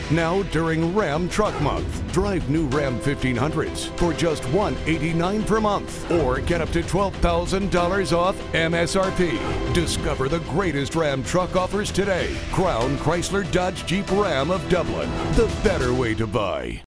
Now during Ram Truck Month, drive new Ram 1500s for just $189 per month or get up to $12,000 off MSRP. Discover the greatest Ram truck offers today. Crown Chrysler Dodge Jeep Ram of Dublin, the better way to buy.